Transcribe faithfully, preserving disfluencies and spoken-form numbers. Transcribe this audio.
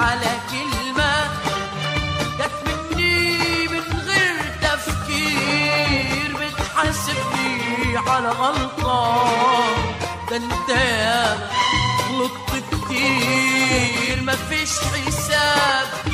على كلمة جت مني من غير تفكير، بتحاسبني على غلطة. ده انت ياما غلطت كتير، مفيش حساب